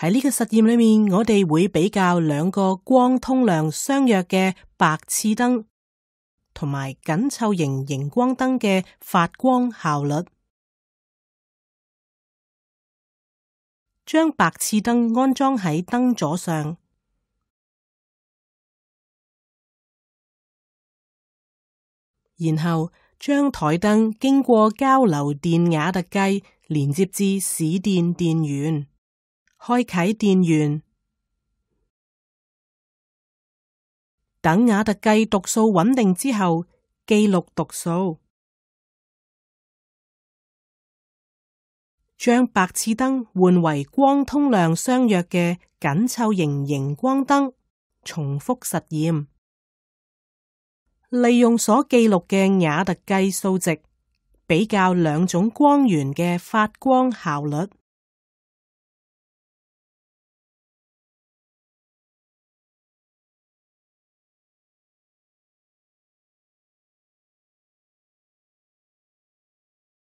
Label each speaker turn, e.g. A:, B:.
A: 喺呢個實驗裏面，我哋會比較兩個光通量相若嘅白熾燈同埋緊湊型熒光燈嘅發光效率。將白熾燈安裝喺燈座上，然後將台燈經過交流電瓦特計連接至市電電源，開啟電源，等瓦特計讀數穩定之後，記錄讀數。將白熾燈換為光通量相若嘅緊湊型熒光燈，重複實驗。利用所記錄嘅瓦特計數值，比較兩種光源嘅發光效率。